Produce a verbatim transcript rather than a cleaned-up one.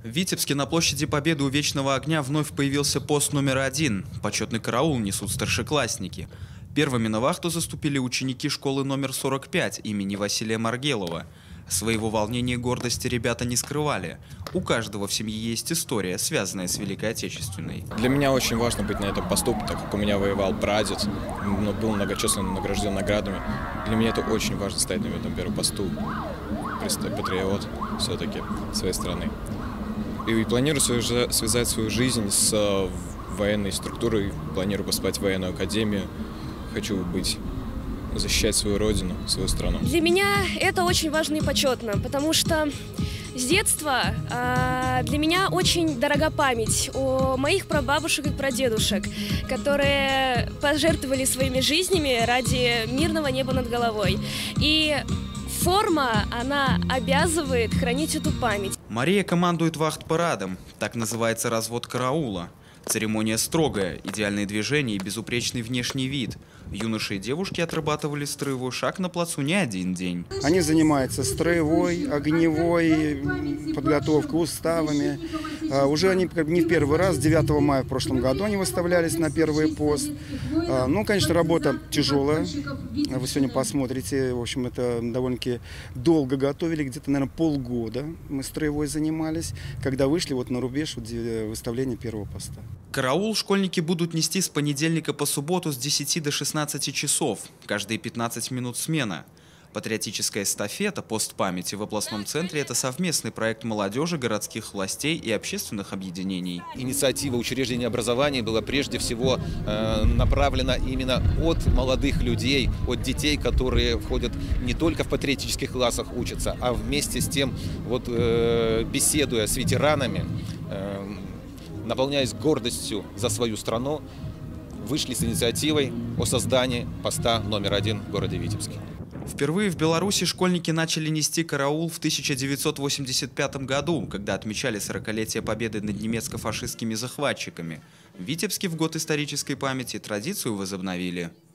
В Витебске на площади Победы у Вечного огня вновь появился пост номер один. Почетный караул несут старшеклассники. Первыми на вахту заступили ученики школы номер сорок пять имени Василия Маргелова. Своего волнения и гордости ребята не скрывали. У каждого в семье есть история, связанная с Великой Отечественной. Для меня очень важно быть на этом посту, так как у меня воевал прадед, но был многочисленно награжден наградами. Для меня это очень важно стоять на этом первом посту. Патриот все-таки своей страны. И планирую связать свою жизнь с военной структурой, планирую поступать в военную академию. Хочу быть, защищать свою родину, свою страну. Для меня это очень важно и почетно, потому что с детства э, для меня очень дорога память о моих прабабушек и прадедушек, которые пожертвовали своими жизнями ради мирного неба над головой. И форма, она обязывает хранить эту память. Мария командует вахт-парадом. Так называется развод караула. Церемония строгая, идеальные движения и безупречный внешний вид. Юноши и девушки отрабатывали строевой шаг на плацу не один день. Они занимаются строевой, огневой подготовкой, уставами. Уже они не в первый раз, девятого мая в прошлом году они выставлялись на первый пост. Ну, конечно, работа тяжелая. Вы сегодня посмотрите, в общем, это довольно-таки долго готовили, где-то, наверное, полгода мы строевой занимались, когда вышли вот на рубеж вот выставления первого поста. Караул школьники будут нести с понедельника по субботу с десяти до шестнадцати часов, каждые пятнадцать минут смена. Патриотическая эстафета «Пост памяти» в областном центре – это совместный проект молодежи, городских властей и общественных объединений. Инициатива учреждения образования была прежде всего э, направлена именно от молодых людей, от детей, которые входят не только в патриотических классах учатся, а вместе с тем, вот, э, беседуя с ветеранами, э, наполняясь гордостью за свою страну, вышли с инициативой о создании поста номер один в городе Витебске. Впервые в Беларуси школьники начали нести караул в тысяча девятьсот восемьдесят пятом году, когда отмечали сорокалетие победы над немецко-фашистскими захватчиками. В Витебске в год исторической памяти традицию возобновили.